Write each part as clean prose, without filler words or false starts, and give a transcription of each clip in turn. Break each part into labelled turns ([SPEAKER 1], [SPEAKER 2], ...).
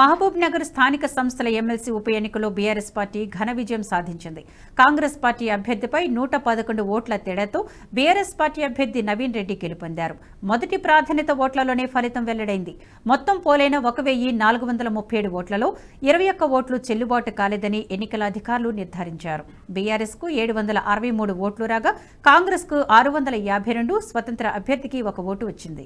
[SPEAKER 1] మహబూబ్ నగర్ స్థానిక సంస్థల ఎమ్మెల్సీ ఉప ఎన్నికలో బీఆర్ఎస్ పార్టీ ఘన విజయం సాధించింది. కాంగ్రెస్ పార్టీ అభ్యర్థిపై 111 ఓట్ల తేడాతో బీఆర్ఎస్ పార్టీ అభ్యర్థి నవీన్ రెడ్డి గెలుపొందారు. మొదటి ప్రాధాన్యత ఓట్లలోనే ఫలితం వెల్లడైంది. మొత్తం పోలైన 1437 ఓట్లలో 21 ఓట్లు చెల్లుబాటు కాలేదని ఎన్నికల అధికారులు నిర్ధారించారు. బీఆర్ఎస్ కు 763 ఓట్లు రాగా కాంగ్రెస్ కు 652, స్వతంత్ర అభ్యర్థికి 1 ఓటు వచ్చింది.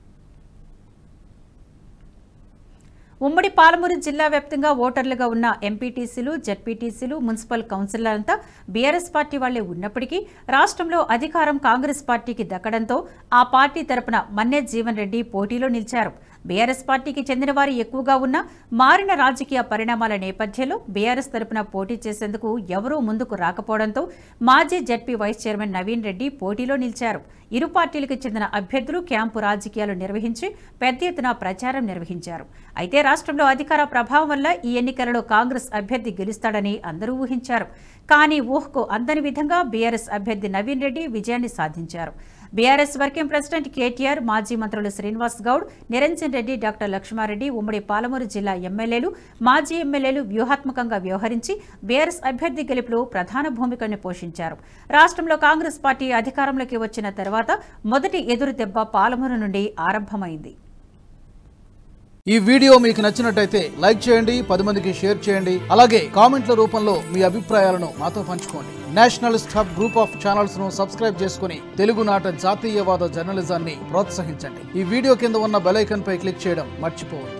[SPEAKER 1] ఉమ్మడి పాలమూరు జిల్లా వ్యాప్తంగా ఓటర్లుగా ఉన్న ఎంపీటీసీలు, జెడ్పీటీసీలు, మున్సిపల్ కౌన్సిలర్లంతా బీఆర్ఎస్ పార్టీ వాళ్లే ఉన్నప్పటికీ రాష్ట్రంలో అధికారం కాంగ్రెస్ పార్టీకి దక్కడంతో ఆ పార్టీ తరపున మన్నే జీవన్ రెడ్డి పోటీలో నిలిచారు. బీఆర్ఎస్ పార్టీకి చెందిన వారు ఎక్కువగా ఉన్న మారిన రాజకీయ పరిణామాల నేపథ్యంలో బీఆర్ఎస్ తరపున పోటీ చేసేందుకు ఎవరూ ముందుకు రాకపోవడంతో మాజీ ZP vice chairman Naveen Reddy పోటీలో నిలిచారు. ఇరు పార్టీలకు చెందిన అభ్యర్థులు క్యాంపు రాజకీయాలు నిర్వహించి పెద్ద ఎత్తున ప్రచారం నిర్వహించారు. అయితే రాష్ట్రంలో అధికార ప్రభావం వల్ల ఈ ఎన్నికలలో కాంగ్రెస్ అభ్యర్థి గెలుస్తాడని అందరూ ఊహించారు. కానీ ఊహకు అందని విధంగా బీఆర్ఎస్ అభ్యర్థి నవీన్ రెడ్డి విజయాన్ని సాధించారు. బీఆర్ఎస్ వర్కింగ్ ప్రెసిడెంట్ కేటీఆర్, మాజీ మంత్రులు శ్రీనివాస్ గౌడ్, నిరంజన్ రెడ్డి, డాక్టర్ లక్ష్మారెడ్డి, ఉమ్మడి పాలమూరు జిల్లా ఎమ్మెల్యేలు, మాజీ ఎమ్మెల్యేలు వ్యూహాత్మకంగా వ్యవహరించి బీఆర్ఎస్ అభ్యర్థి గెలుపులో ప్రధాన భూమికను పోషించారు. రాష్ట్రంలో కాంగ్రెస్ పార్టీ అధికారంలోకి వచ్చిన తర్వాత మొదటి ఎదురు దెబ్బ పాలమూరు నుండి ఆరంభమైంది.
[SPEAKER 2] ఈ వీడియో మీకు నచ్చినట్టయితే లైక్ చేయండి, 10 మందికి షేర్ చేయండి. అలాగే కామెంట్ల రూపంలో మీ అభిప్రాయాలను మాతో పంచుకోండి. Nationalist hub group of channels ను సబ్స్క్రైబ్ చేసుకుని తెలుగునాట జాతీయవాద జర్నలిజాన్ని ప్రోత్సహించండి. ఈ వీడియో కింద ఉన్న బెల్ ఐకాన్ పై క్లిక్ చేయడం మర్చిపోవద్దు.